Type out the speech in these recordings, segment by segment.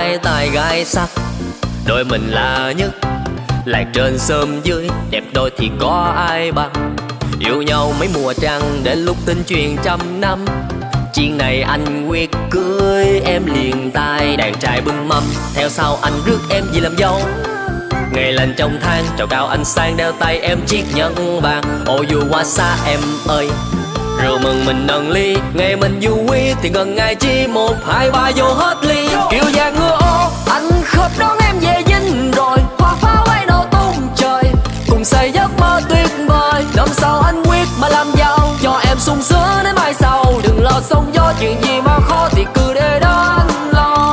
Trai tài gái sắc, đôi mình là nhất. Lạc trên sớm dưới, đẹp đôi thì có ai bằng. Yêu nhau mấy mùa trăng, đến lúc tin truyền trăm năm. Chuyện này anh quyết cưới em liền tay. Đàn trai bưng mâm, theo sau anh rước em về làm dâu. Ngày lành trong tháng, trầu cao anh sang đeo tay em chiếc nhẫn vàng. Ô dù qua xa em ơi, rượu mừng mình nâng ly. Ngày mình vui thì gần ngày chi, 1, 2, 3 vô hết ly. Kiều vàng ngựa ô, anh khớp đón em về dinh rồi. Hoa pháo bay nổ tung trời, cùng xây giấc mơ tuyệt vời. Năm sau anh quyết mà làm giàu, cho em sung sướng đến mai sau. Đừng lo sóng gió, chuyện gì mà khó thì cứ để đó anh lo.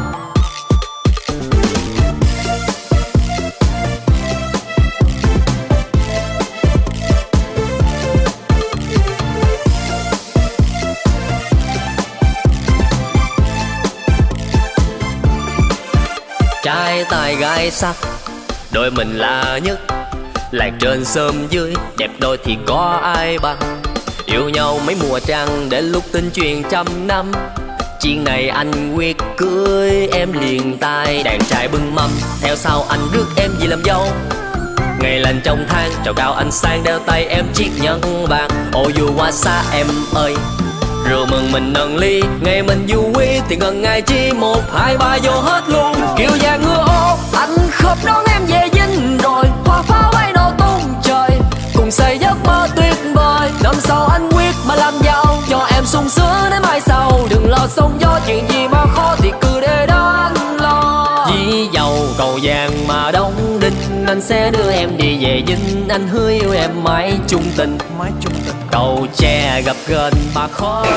Trai tài gái sắc, đôi mình là nhất. Lạc trên sớm dưới, đẹp đôi thì có ai bằng. Yêu nhau mấy mùa trăng, đến lúc tin truyền trăm năm. Chuyện này anh quyết cưới em liền tay. Đàn trai bưng mâm, theo sau anh rước em về làm dâu. Ngày lành trong tháng, trầu cao anh sang đeo tay em chiếc nhẫn vàng. Ô dù qua xa em ơi, rượu mừng mình nâng ly. Ngày mình vui thì gần ngày chi, 1, 2, 3 vô hết luôn. Kiều vàng ngựa ô, anh khớp đón em về dinh rồi. Hoa pháo bay nổ tung trời, cùng xây giấc mơ tuyệt vời. Năm sau anh quyết mà làm giàu, cho em sung sướng đến mai sau. Đừng lo sóng gió, chuyện gì mà khó thì cứ để đó anh lo. Dĩ dầu cầu vàng mà đóng đinh, anh sẽ đưa em đi về dinh. Anh hứa yêu em mãi chung tình. Cầu tre gặp gền mà khó.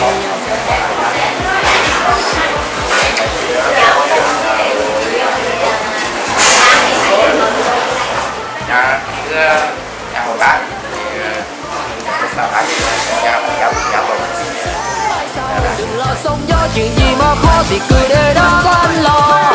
Nhà hồ bác sao thấy Đừng lo sóng gió, chuyện gì mà khó thì cứ để đó có anh lo.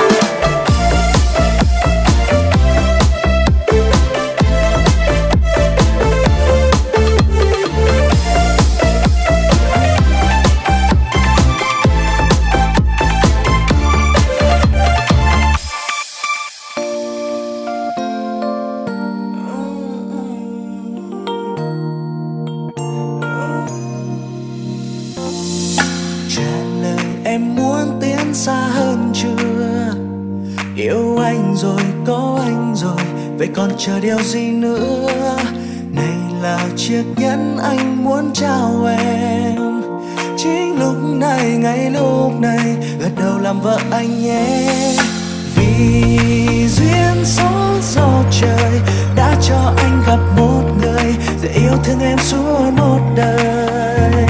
Em muốn tiến xa hơn chưa? Yêu anh rồi, có anh rồi, vậy còn chờ điều gì nữa? Này là chiếc nhẫn anh muốn trao em. Chính lúc này, ngay lúc này, gật đầu làm vợ anh nhé. Vì duyên số do trời đã cho anh gặp một người để yêu thương em suốt một đời.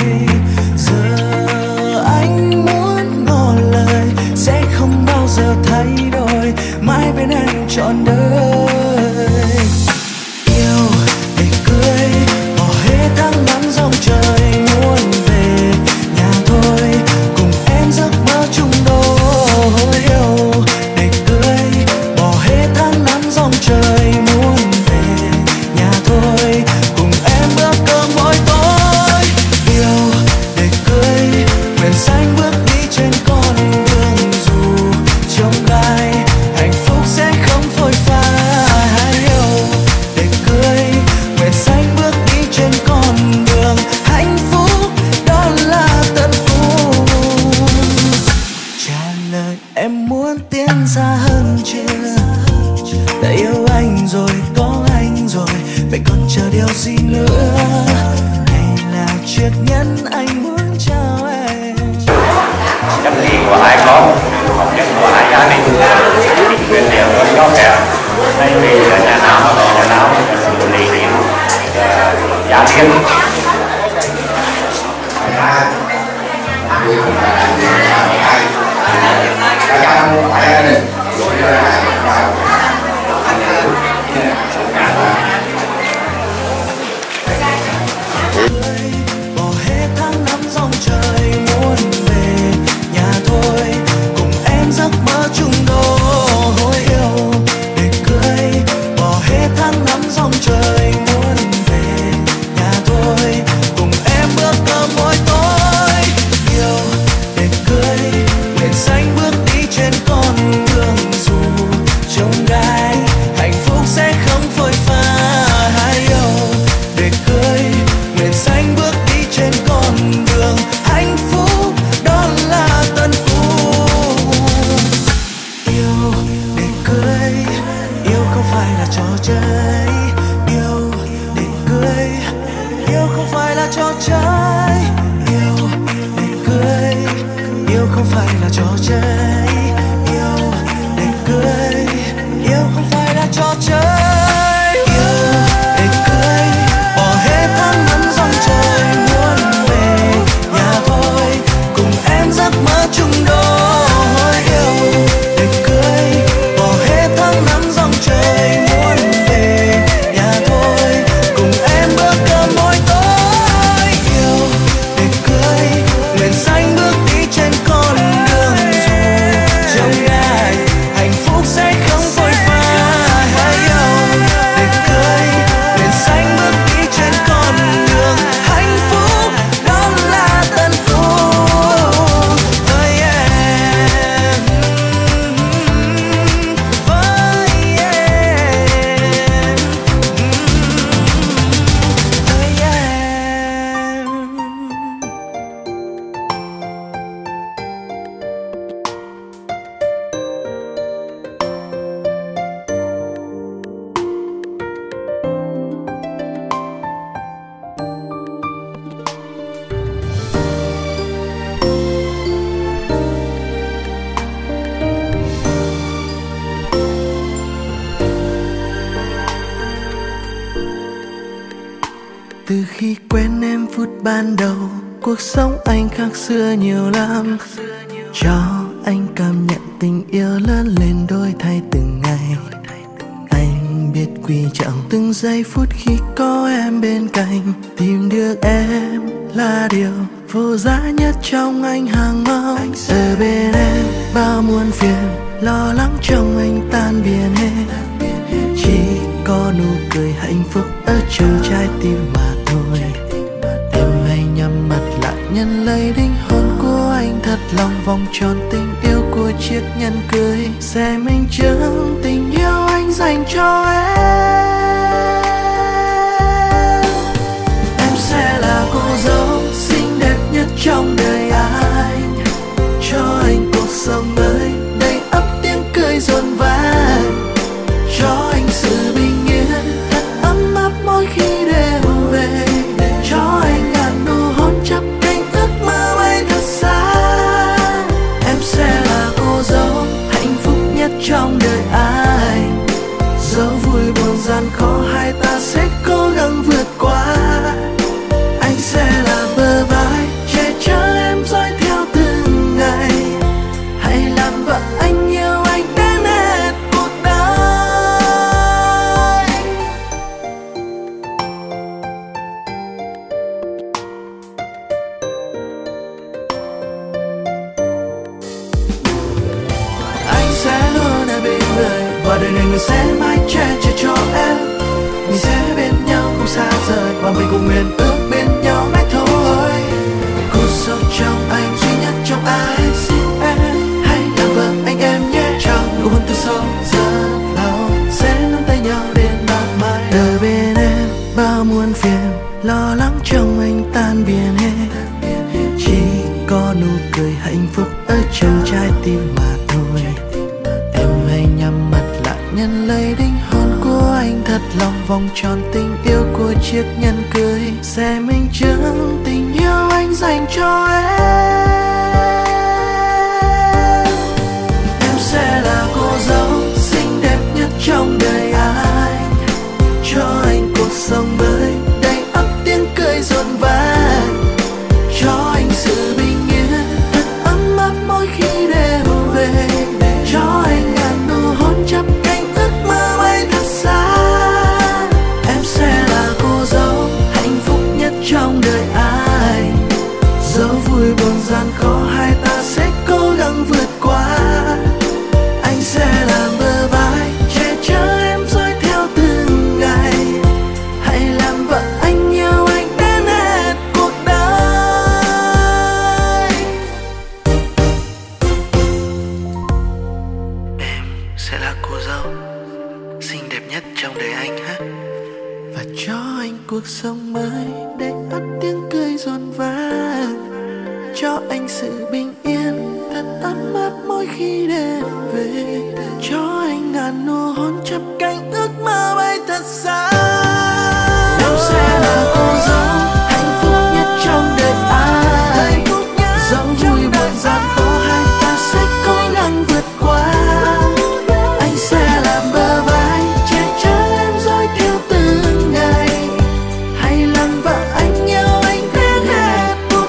Sẽ không bao giờ thay đổi, mãi bên em trọn đời. Yêu để cưới, bỏ hết tháng năm dòng trời. Muốn về nhà thôi, cùng em giấc mơ chung đôi. Yêu để cưới, bỏ hết tháng năm dòng trời. Muốn về nhà thôi, cùng em bữa cơm mỗi tối. Yêu để cưới, nguyện xanh bước đi trên con đường dù trông gai, hạnh phúc sẽ không phôi phai. Yêu để cưới, nguyện xanh bước đi trên con đường hạnh phúc, đó là tận cùng. Trả lời em muốn tiến xa hơn chưa? Đã yêu anh rồi, có anh rồi, vậy còn chờ điều gì nữa? Này là chiếc nhẫn anh muốn trao em. Chấp riêng của hai con, học nhất của hai gia đình nguyên liệu có kẻ đây vì nhà nào nó có nhà nào xử lý giá riêng. Bỏ hết tháng năm dòng trời. Muốn về nhà thôi, cùng em giấc mơ chung đôi. Yêu để cưới, bỏ hết tháng năm dòng trời. Muốn về nhà thôi, cùng em bữa cơm mỗi tối. Yêu để cưới, nguyện xanh bước đi trên con chơi. Yêu để cưới, yêu không phải là trò chơi. Yêu để cưới, yêu không phải là trò chơi. Yêu để cưới, yêu không phải là trò chơi. Yêu để cưới, bỏ hết tháng năm dòng trời, muốn về nhà thôi cùng em giấc mơ chung đôi. Yêu để cưới, bỏ hết tháng năm dòng trời, muốn về nhà thôi cùng em bữa cơm mỗi tối. Yêu để cưới, nguyện xanh bước đi trên con đường dù trong ngày hạnh phúc sẽ không phôi pha. Yêu để cưới, nguyện xanh bước đi trên con đường hạnh phúc, đó là tân phúc với em, với em, với em. Từ khi quen em phút ban đầu, cuộc sống anh khác xưa nhiều lắm. Cho anh cảm nhận tình yêu lớn lên đổi thay từng ngày. Anh biết quý trọng từng giây phút khi có em bên cạnh. Tìm được em là điều vô giá nhất trong anh hàng mong. Ở bên em bao muôn phiền, lo lắng trong anh tan biến hết. Chỉ có nụ cười hạnh phúc ở trong trái tim mà thôi. Em hãy nhắm mắt lại nhận lấy linh hồn của anh thật lòng, vòng tròn tình yêu của chiếc nhẫn cưới sẽ minh chứng tình yêu anh dành cho em. Em sẽ là cô dâu xinh đẹp nhất trong đời anh, cho anh cuộc sống mới đầy ắp tiếng cười rộn vang, cho anh sự bình yên thật ấm áp mỗi khi đêm về, cho anh ngàn nụ hôn chắp cánh ước mơ bay thật xa. Em sẽ là cô dâu hạnh phúc nhất trong đời anh, dẫu vui buồn gian khó hai ta sẽ cố gắng vượt qua. Anh sẽ là bờ vai che chở em dõi theo từng ngày, hãy làm vợ anh yêu anh đến hết cuộc đời. Anh sẽ luôn ở bên người và đời này người sẽ mãi che chở cho em. Mình sẽ bên nhau không xa rời và mình cùng nguyện ước bên nhau mãi thôi. Cô dâu trong anh duy nhất trong anh, xin em hãy làm vợ anh em nhé. Trong nụ hôn từ sâu rất lâu sẽ nắm tay nhau đến bạc mãi. Đời bên em bao muôn phiền, lo lắng trong anh tan biến hết. Chỉ có nụ cười hạnh phúc ở trong trái tim mà thôi. Em hãy nhắm mắt lại nhận lấy linh hồn của anh thật lòng, vòng tròn tình yêu của chiếc nhẫn cưới sẽ minh chứng tình yêu anh dành cho em. Em sẽ là cô dâu xinh đẹp nhất trong đời anh, cho anh cuộc sống mới đầy ắp tiếng cười rộn vang, cho anh sự bình yên thật ấm áp mỗi khi đêm về, cho anh ngàn nụ hôn chắp cánh ước mơ bay thật xa. Em sẽ là cô dâu hạnh phúc nhất trong đời anh, dẫu vui buồn gian khó hai ta sẽ cố gắng vượt qua. Anh sẽ là bờ vai che chở em dõi theo từng ngày, hãy làm vợ anh yêu anh đến hết cuộc đời. Em sẽ là cô dâu xinh đẹp nhất trong đời anh ha, và cho anh cuộc sống mới để ắt tiếng cười rộn vang, cho anh sự bình yên thật ấm áp mỗi khi đêm về, cho anh ngàn nụ hôn chắp cánh ước mơ bay thật xa. Em sẽ là cô dâu hạnh phúc nhất trong đời ai, dẫu vui buồn gian khó hai ta sẽ cố gắng vượt qua. Anh sẽ là bờ vai che chở em dõi theo từng ngày, hay làm vợ anh yêu anh đến hết cuộc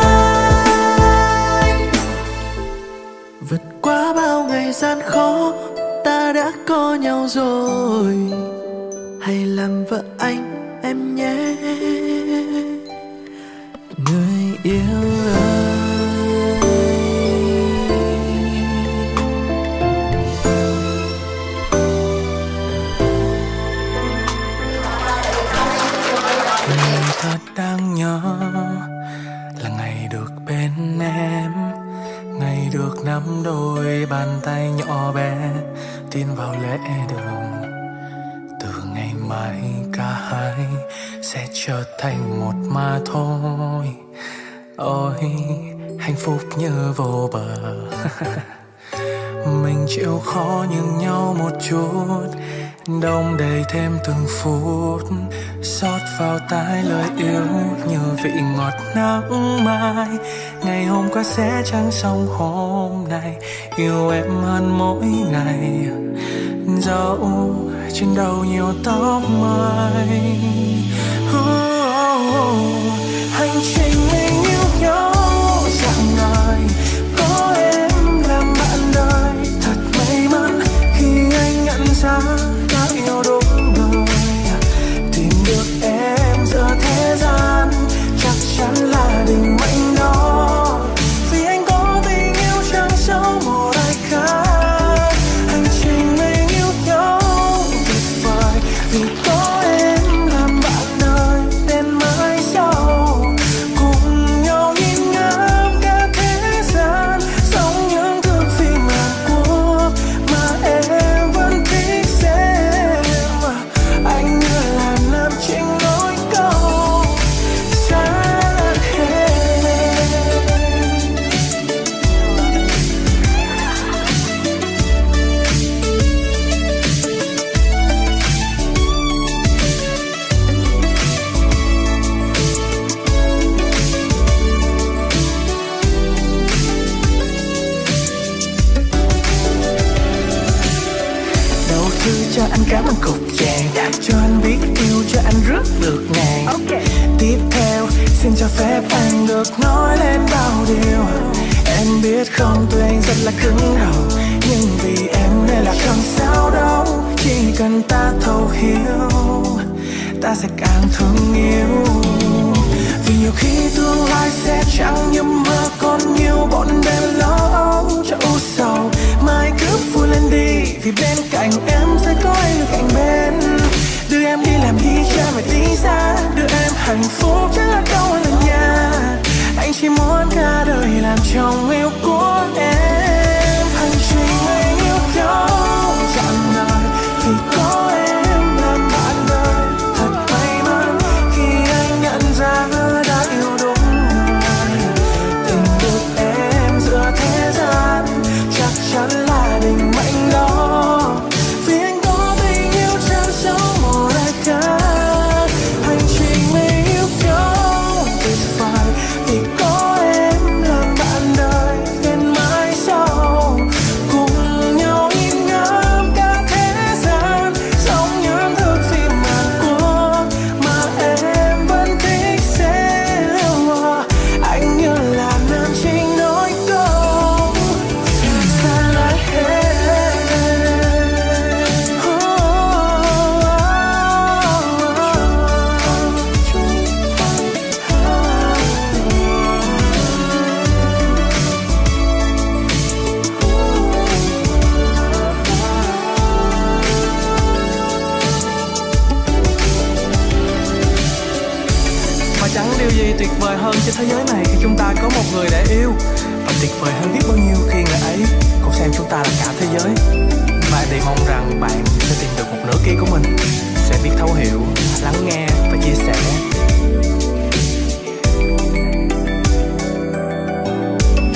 đời. Vượt qua bao ngày gian khó ta đã có nhau rồi, hãy làm vợ anh em nhé người yêu ơi. Ngày thật đáng nhớ là ngày được bên em, ngày được nắm đôi bàn tay nhỏ bé tiến vào lễ đường. Từ ngày mai cả hai sẽ trở thành một mà thôi. Ôi hạnh phúc như vô bờ. Mình chịu khó nhường nhau một chút, đong đầy thêm từng phút, xót vào tai lời yêu như vị ngọt nắng mai. Ngày hôm qua sẽ chẳng xong hôm nay, yêu em hơn mỗi ngày. Dẫu trên đầu nhiều tóc mai, hành trình mình yêu nhau dạng ngời, có em làm bạn đời. Thật may mắn khi anh nhận ra đã yêu đúng người, tìm được em giữa thế gian chắc chắn là định mệnh đó. Vì anh có tình yêu chẳng sâu một ai khác, hành trình mình yêu nhau tuyệt vời. Vì có em làm bạn đời đến mãi sau, cùng nhau nhìn ngắm cả thế gian, sống những thước phim Hàn Quốc mà em vẫn thích xem. Anh như là nam chính nối câu sáng hết. Đầu thư cho anh cảm ơn cục vàng, cho anh biết yêu cho anh rất được ngàn. Tiếp theo xin cho phép anh được nói lên bao điều. Em biết không, tuy anh rất là cứng đầu, nhưng vì em nên là không sao đâu. Chỉ cần ta thấu hiểu, ta sẽ càng thương yêu. Vì nhiều khi tương lai sẽ chẳng như mơ, còn nhiều bọn đêm lo âu cho u sầu. Mai cứ vui lên đi, vì bên cạnh em sẽ có anh cạnh bên. Đưa em đi làm đi cha mẹ đi xa, đưa em hạnh phúc chẳng là đâu là nhà. Anh chỉ muốn cả đời làm chồng yêu của em. Hành trình mình yêu nhau trọn đời, vì có em làm bạn đời. Thật may mắn khi anh nhận ra đã yêu đúng người, tìm được em giữa thế gian chắc chắn là định mệnh đó. Vì anh có tình yêu chẳng giống một ai khác, hành trình mình yêu nhau tuyệt vời. Vì có em làm bạn đời đến mãi sau, cùng nhau nhìn ngắm cả thế gian, sống những thước phim Hàn Quốc mà em vẫn thích xem. Anh như là nam chính nối câu xa lại hết. Và chẳng điều gì tuyệt vời hơn trên thế giới này khi chúng ta có một người để yêu. Và tuyệt vời hơn biết bao nhiêu khi người ấy cũng xem chúng ta là cả thế giới. Và Đi mong rằng bạn sẽ tìm được một nửa kia của mình, sẽ biết thấu hiểu, lắng nghe và chia sẻ.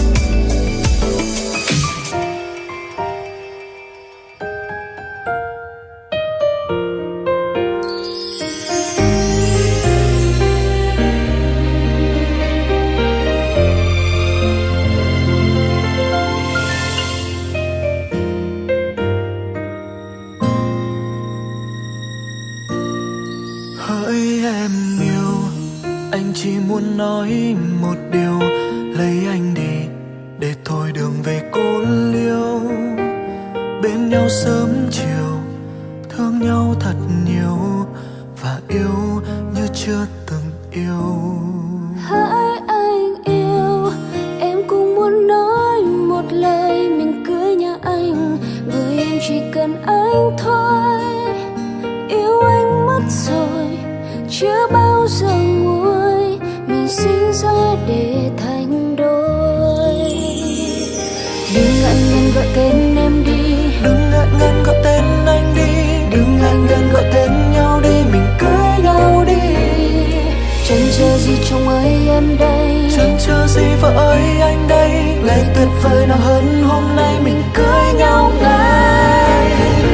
muốn nói một điều, lấy anh đi để thôi đường về cô liêu. Bên nhau sớm chiều, thương nhau thật nhiều và yêu như chưa từng yêu. Hỡi anh yêu, em cũng muốn nói một lời mình cưới nhà anh, bởi em chỉ cần anh thôi. Yêu anh mất rồi, chưa bao giờ nguôi, mình sinh ra để thành đôi. Đừng ngại ngần gọi tên em đi, đừng ngại ngần gọi tên anh đi, đừng ngại ngần gọi tên nhau đi, mình cưới nhau đi. Chẳng chờ gì chồng ơi em đây, chẳng chờ gì vợ ơi anh đây. Ngày tuyệt vời nào hơn hôm nay mình cưới nhau ngay.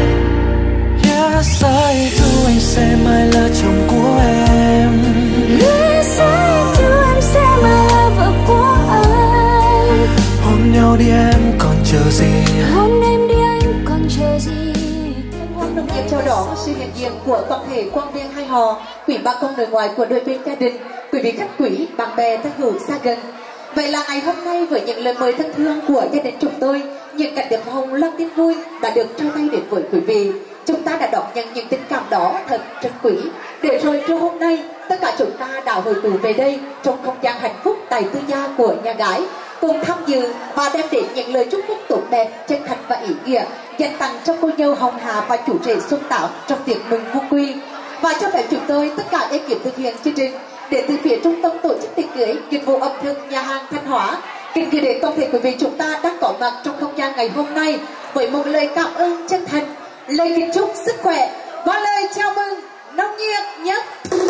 Yes, I do, anh sẽ mãi là chồng của em. Yes, I do, em sẽ mãi là vợ của anh. Hôn nhau đi em còn chờ gì, hôn em đi anh còn chờ gì. Hoan nồng nhiệt chào đón sự hiện diện của toàn thể quan viên hai họ, quý bà con nội ngoại của đôi bên gia đình, quý vị khách quý, bạn bè thân hữu xa gần. Vậy là ngày hôm nay với những lời mời thân thương của gia đình chúng tôi, những cảnh đẹp hồng lắm tin vui đã được trao tay đến với quý vị. Chúng ta đã đón nhận những tình cảm đó thật trân quý. Để rồi trưa hôm nay, tất cả chúng ta đã hội tụ về đây trong không gian hạnh phúc tại tư gia của nhà gái, cùng tham dự và đem đến những lời chúc phúc tốt đẹp, chân thành và ý nghĩa dành tặng cho cô dâu Hồng Hà và chủ rể Xuân Tảo trong tiệc mừng vui quy. Và cho phép chúng tôi tất cả ekip thực hiện chương trình để từ phía trung tâm tổ chức tiệc cưới, dịch vụ ẩm thực nhà hàng Thanh Hóa kính gửi đến toàn thể quý vị chúng ta đang có mặt trong không gian ngày hôm nay với một lời cảm ơn chân thành, lời kính chúc sức khỏe và lời chào mừng nồng nhiệt nhất.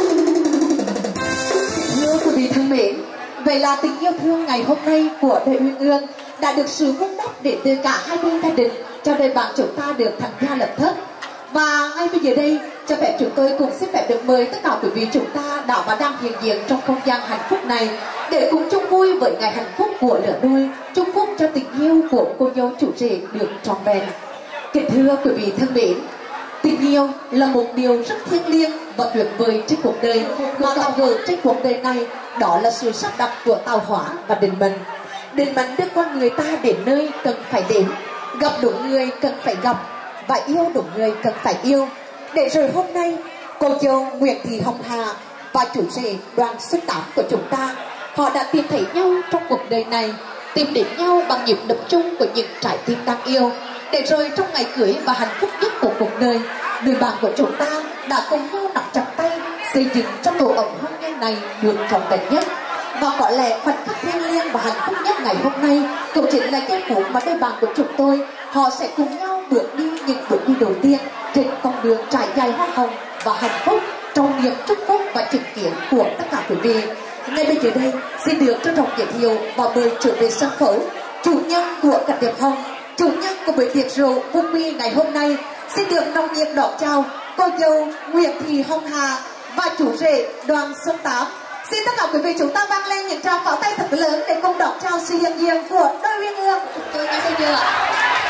Thưa quý vị thân mến, vậy là tình yêu thương ngày hôm nay của đời Uyên Ương đã được sự vun đắp để từ cả hai bên gia đình cho đời bạn chúng ta được thành gia lập thất. Và ngay bây giờ đây, cho phép chúng tôi cùng xin phép được mời tất cả quý vị chúng ta đã và đang hiện diện trong không gian hạnh phúc này để cùng chung vui với ngày hạnh phúc của lứa đôi, chúc phúc cho tình yêu của cô dâu chủ rể được trọn vẹn. Kính thưa quý vị thân mến, tình yêu là một điều rất thiêng liêng và tuyệt vời trên cuộc đời, mà gặp gỡ trên cuộc đời này đó là sự sắp đặt của tạo hóa và định mệnh. Định mệnh đưa con người ta đến nơi cần phải đến, gặp đúng người cần phải gặp và yêu đúng người cần phải yêu. Để rồi hôm nay, cô dâu Nguyễn Thị Hồng Hà và chủ rể Đoàn Xuân Tảo của chúng ta, họ đã tìm thấy nhau trong cuộc đời này, tìm đến nhau bằng nhịp đập chung của những trái tim đang yêu. Để rồi trong ngày cưới và hạnh phúc nhất của cuộc đời, người bạn của chúng ta đã cùng nhau nắm chặt tay xây dựng cho tổ ấm hôn nhân này được trọn vẹn nhất. Và có lẽ khoảnh khắc thiêng liêng và hạnh phúc nhất ngày hôm nay cũng chính là giây phút mà đôi bạn của chúng tôi họ sẽ cùng nhau bước đi những bước đi đầu tiên trên con đường trải dài hoa hồng và hạnh phúc trong niềm chúc phúc và chứng kiến của tất cả quý vị. Ngay bây giờ đây, xin được trân trọng giới thiệu và mời trở về sân khấu chủ nhân của cảnh đẹp hồng, chủ nhân của buổi tiệc rượu vui quy ngày hôm nay. Xin được nồng nhiệt đón chào cô dâu Nguyễn Thị Hồng Hà và chủ rể Đoàn Xuân Tảo. Xin tất cả quý vị chúng ta vang lên những tràng pháo tay thật lớn để cùng đón chào sự hiện diện của đôi Uyên Ương chúng tôi ngay bây giờ ạ.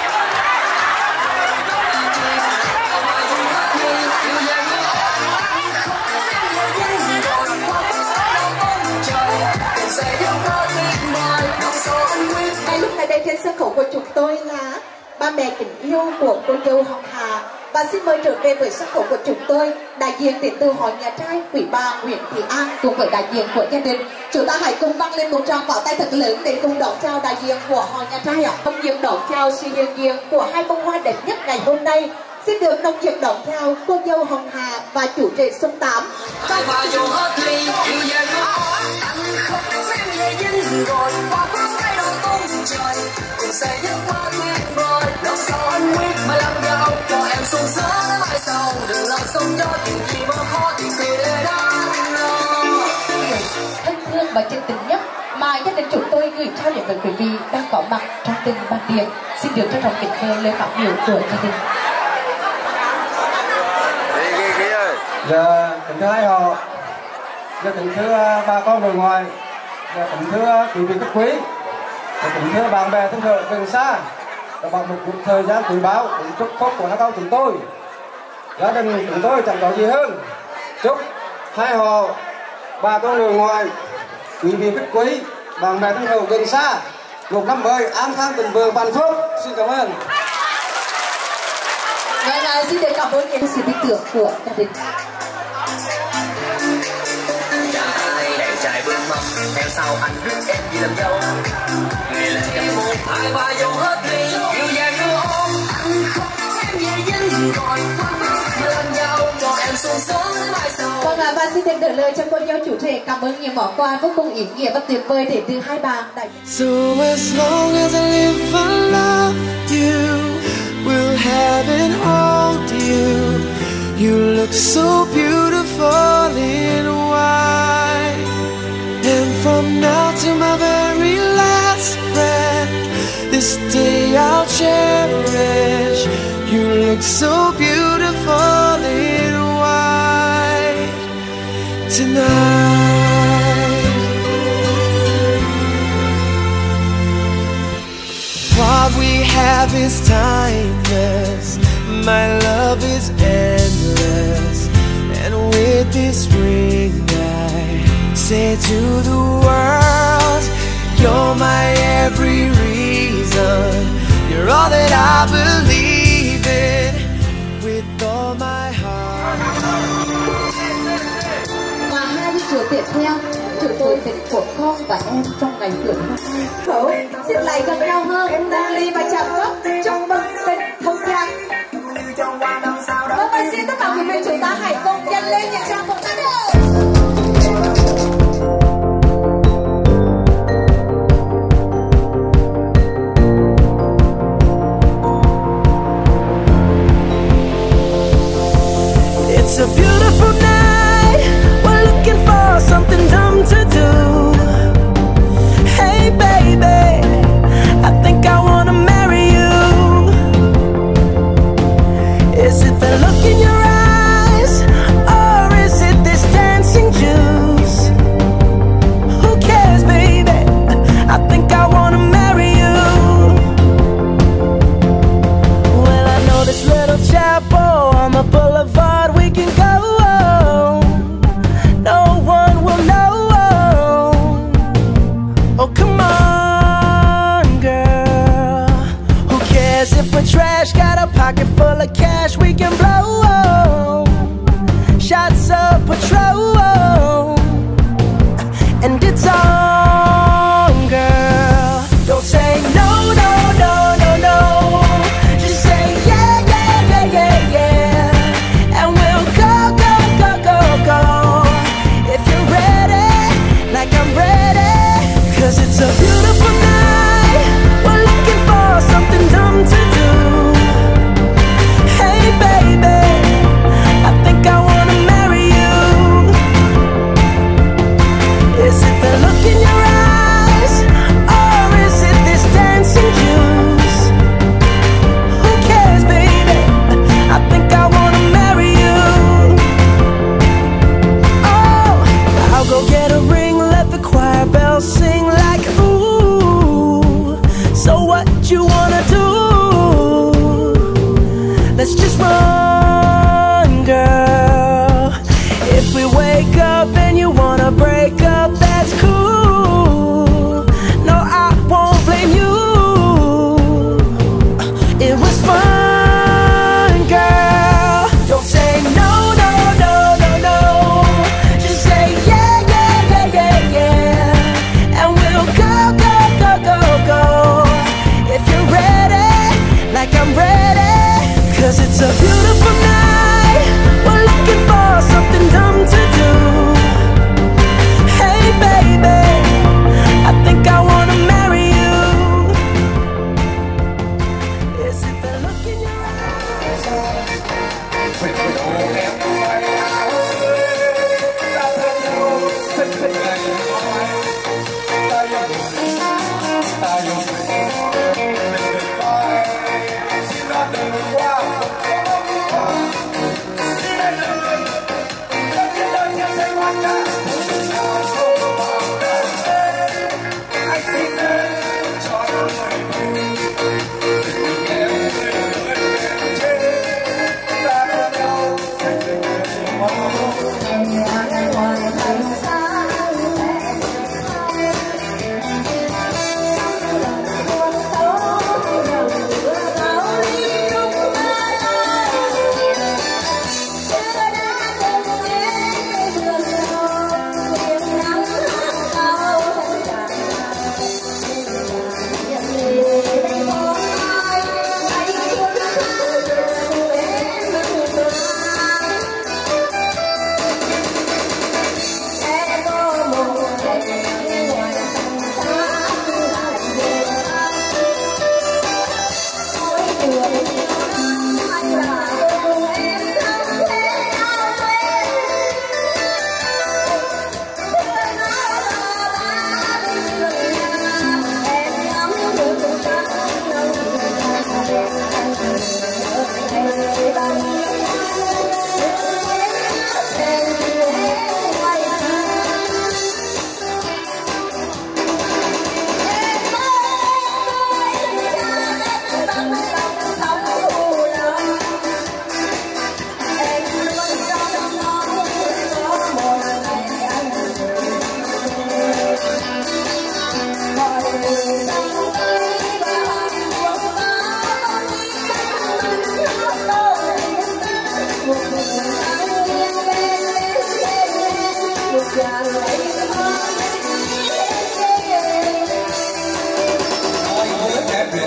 Ngay lúc này đây trên sân khấu của chúng tôi là ba mẹ tình yêu của cô dâu Hồng Hà. Và xin mời trở về với sân khấu của chúng tôi đại diện đến từ hội nhà trai quý bà Nguyễn Thị An cùng với đại diện của gia đình. Chúng ta hãy cùng vang lên một tràng pháo tay thật lớn để cùng đón chào đại diện của hội nhà trai ạ. Nồng nhiệt đón chào sự hiện diện của hai bông hoa đẹp nhất ngày hôm nay. Xin được nồng nhiệt đón chào cô dâu Hồng Hà và chủ rể Xuân Tám. Thân thương và chân tình nhất mà gia đình chúng tôi gửi trao đến với quý vị đang có mặt trong từng bàn tiệc. Xin được trân trọng kính mời lời phát biểu của gia đình. Dạ, kính thưa hai họ, dạ kính thưa bà con nội ngoại, dạ kính thưa quý vị khách quý, dạ kính thưa bạn bè thân hữu gần xa. Đã bằng một chút thời gian quý báu để chúc phúc của hai con chúng tôi. Gia đình chúng tôi chẳng có gì hơn chúc hai họ, bà con nội ngoại quý vị khách quý, bạn bè thân hữu gần xa, một năm mới an khang thịnh vượng hạnh phúc. Xin cảm ơn. Ngày xin được cảm ơn những sự tin tưởng của gia đình. Đèn trai bưng mâm theo sau anh rước em đi làm dâu. Ngày lễ em 1, 2, 3 dâu hết thuyền yêu vàng đưa ôm. Anh không em về dinh rồi lên nhau cho em sung sướng mai sau. Vâng ạ, và xin được gửi lời cho cô dâu chủ thể cảm ơn những món quà vô cùng ý nghĩa và tuyệt vời đến từ hai bạn. So as long as I live I love you, will have and hold you. You look so beautiful in white. And from now to my very last breath, this day I'll cherish. You look so beautiful in white tonight. What we have is timeless. My love is endless. And with this ring I say to the world, you're my every reason. You're all that I believe in with all my heart. Và 20 triệu tiếp theo, chúng tôi sẽ của con và em trong ngày cưới hôm nay. Khẩu xin lại gần nhau hơn, nâng ly và chạm gốc trong bức tình không gian. Vâng, và xin tất cả quý vị chúng ta hãy cùng nhân lên những trang một tay đầu. It's a beautiful night. We're looking for something dumb to do. Hey baby, I think I wanna marry you. Is it the look in your eyes, or is it this dancing juice? Who cares, baby? I think I wanna marry you. Well, I know this little chapel on the boulevard we can go.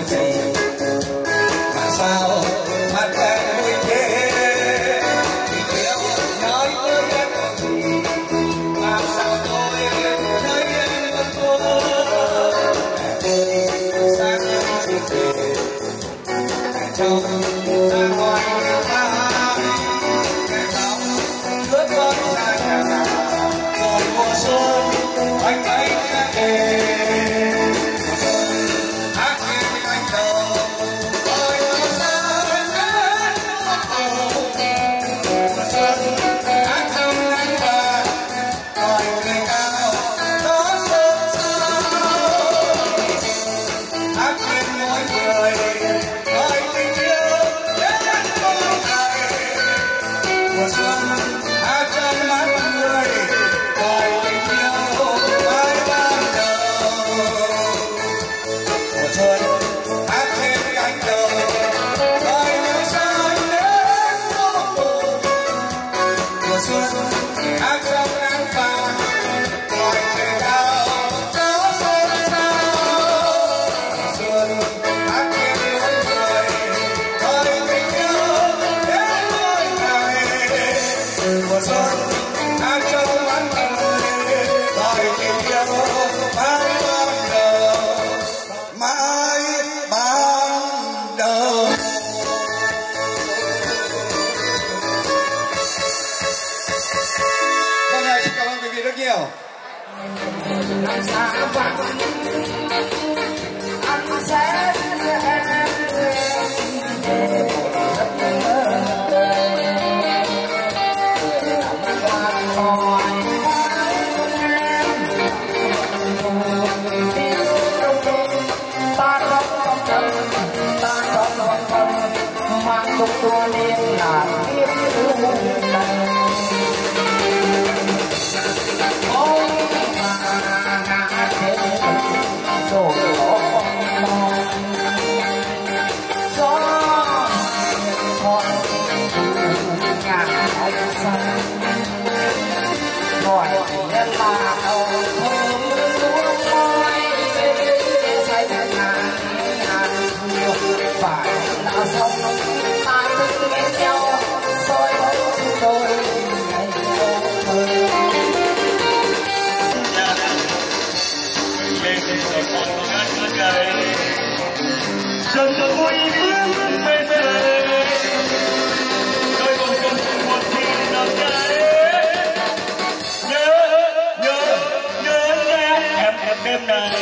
việc gì mà sao mặt em vui thế thì yêu nói với em là gì mà sao tôi thấy em luôn cô mẹ tôi sáng dịp về mẹ trông ra ngoài ta mẹ khóc ướt con ra nhà rồi mùa xuân anh ấy đã về mùa xuân hát lên cánh đồng ôi mùa xuân hát mùa xuân hát trong nắng vàng hỏi người cao đó sớm sao hát lên mỗi người hỏi tình yêu đến mỗi ngày mùa xuân hát trong mắt người hỏi tình yêu mãi ban đầu mùa xuân hát trên cánh đồng hỏi mùa xuân đến vô cùng mùa xuân hát trong nắng vàng hỏi trời cao gió xôn xao mùa xuân hát trên mỗi người hỏi tình yêu đến mỗi ngày mùa xuân hát trong mắt người hỏi tình yêu mãi ban đầu mãi ban đầu. Vâng ạ, xin cảm ơn quý vị rất nhiều. Dần dần vui bước về về đôi bông không cùng một thì nào nhớ nhé em đêm này.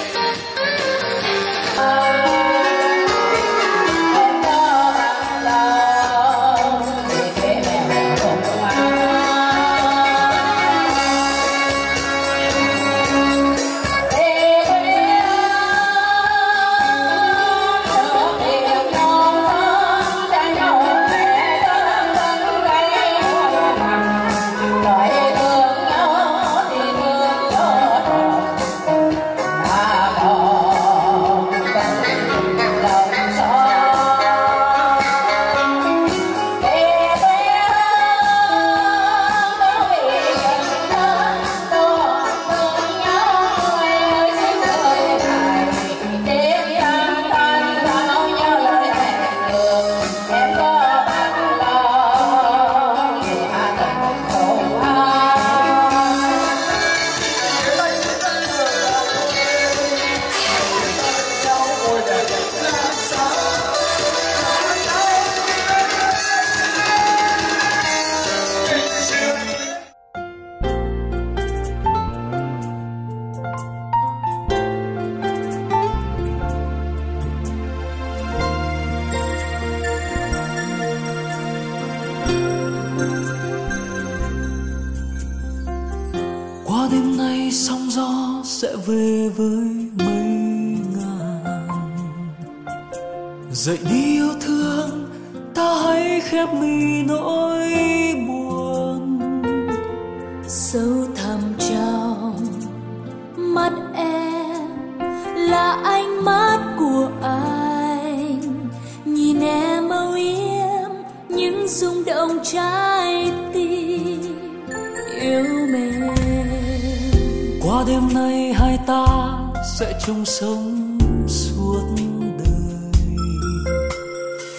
Qua đêm nay sóng gió sẽ về với mây ngàn. Dậy đi yêu thương, ta hãy khép mi nỗi buồn. Sâu thẳm trong mắt em là ánh mắt của anh. Nhìn em âu yếm những rung động trái tim yêu mến. Qua đêm nay hai ta sẽ chung sống suốt đời.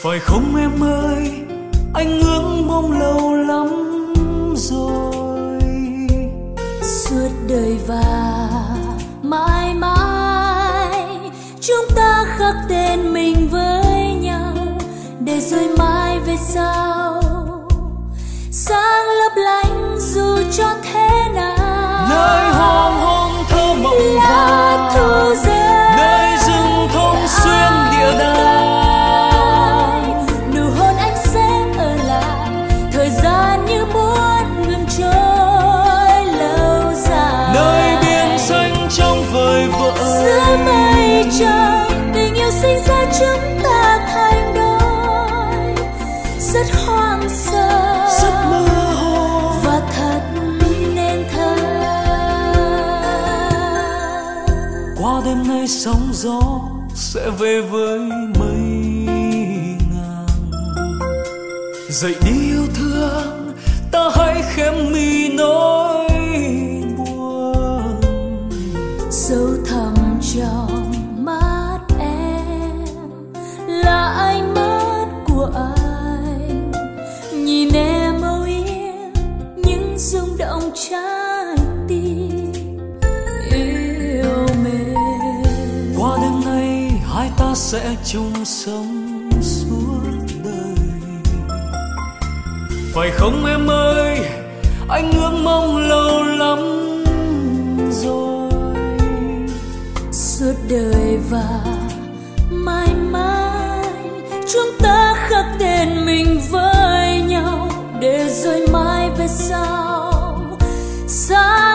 Phải không em ơi, anh ước mong lâu lắm rồi. Suốt đời và mãi mãi chúng ta khắc tên mình với nhau, để rồi mai về sau sáng lấp lánh dù cho thế nào. Nơi hoàng hôn thơ mộng lá thu rơi, nơi rừng thông xuyên địa đàng, nụ hôn anh sẽ ở lại, thời gian như muốn ngừng trôi lâu dài. nơi biển xanh trong vời vợi, Giữa mây trời tình yêu sinh ra chúng ta thành đôi, rất hoang sơ, rất mơ hồ và thật nên thơ. qua đêm nay sóng gió sẽ về với mây ngàn. Dậy đi yêu thương, ta hãy khép mi nỗi buồn. Sâu thẳm trong mắt em là ánh mắt của anh, nhìn em âu yếm những rung động trái tim yêu mến. Qua đêm nay hai ta sẽ chung sống suốt đời. Phải không em ơi, anh ước mong lâu lắm rồi. Suốt đời và mãi mãi chúng ta khắc tên mình với nhau, để rồi mai về sau xa